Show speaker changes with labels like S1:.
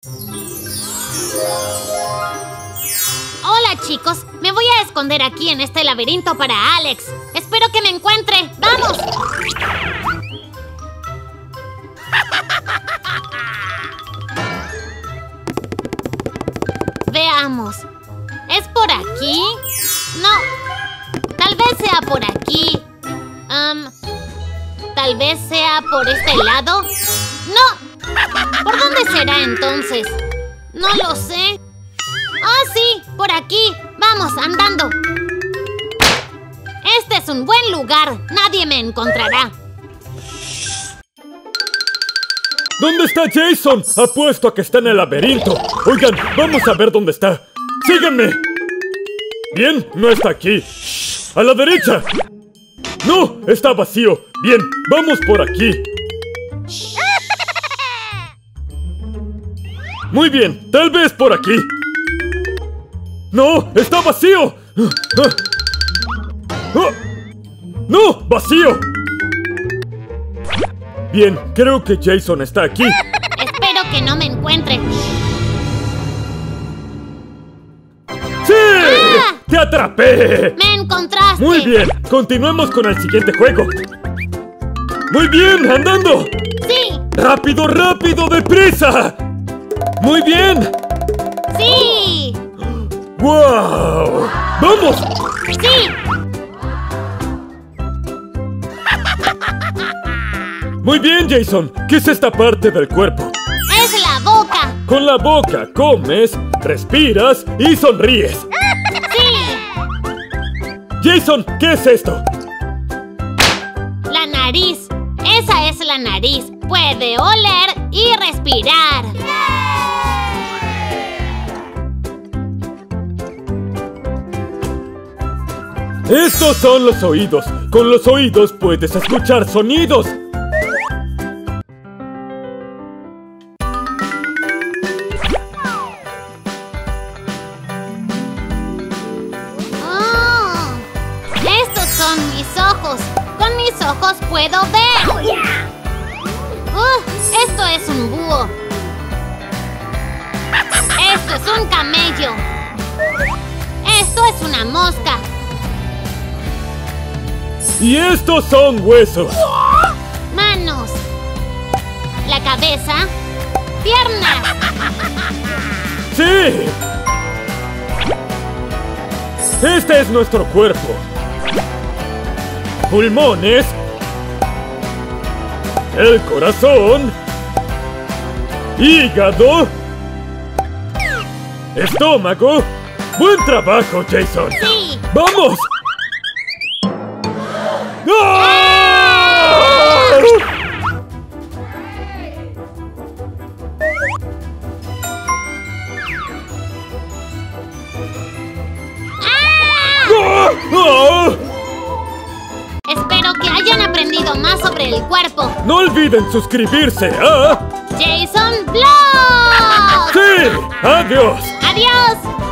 S1: Hola, chicos. Me voy a esconder aquí en este laberinto para Alex. Espero que me encuentre. ¡Vamos! Veamos. ¿Es por aquí? No. Tal vez sea por aquí. Tal vez sea por este lado. ¡No! ¿Por dónde será entonces? No lo sé. ¡Oh, sí! ¡Por aquí! ¡Vamos, andando! Este es un buen lugar. Nadie me encontrará.
S2: ¿Dónde está Jason? Apuesto a que está en el laberinto. Oigan, vamos a ver dónde está. ¡Síganme! Bien, no está aquí. ¡A la derecha! ¡No! Está vacío. Bien, vamos por aquí. Muy bien, tal vez por aquí. ¡No! ¡Está vacío! ¡No! ¡Vacío! Bien, creo que Jason está aquí.
S1: Espero que no me encuentre.
S2: ¡Sí!
S1: ¡Ah!
S2: ¡Te atrapé!
S1: ¡Me encontraste!
S2: Muy bien, continuemos con el siguiente juego. ¡Muy bien, andando!
S1: ¡Sí!
S2: ¡Rápido, rápido, deprisa! ¡Muy bien!
S1: ¡Sí!
S2: ¡Wow! ¡Vamos!
S1: ¡Sí!
S2: Muy bien, Jason. ¿Qué es esta parte del cuerpo?
S1: ¡Es la boca!
S2: Con la boca comes, respiras y sonríes.
S1: ¡Sí!
S2: Jason, ¿qué es esto?
S1: La nariz. Esa es la nariz. Puede oler y respirar.
S2: Estos son los oídos. Con los oídos puedes escuchar sonidos.
S1: Oh, estos son mis ojos. Con mis ojos puedo ver. Esto es un búho. Esto es un camello. Esto es una mosca.
S2: Y estos son huesos.
S1: Manos. La cabeza. Piernas.
S2: ¡Sí! Este es nuestro cuerpo. Pulmones. El corazón. Hígado. Estómago. ¡Buen trabajo, Jason!
S1: Sí.
S2: ¡Vamos! ¡Ah! ¡Ah!
S1: Espero que hayan aprendido más sobre el cuerpo.
S2: No olviden suscribirse a
S1: Jason Vlogs.
S2: ¡Sí! ¡Adiós!
S1: ¡Adiós!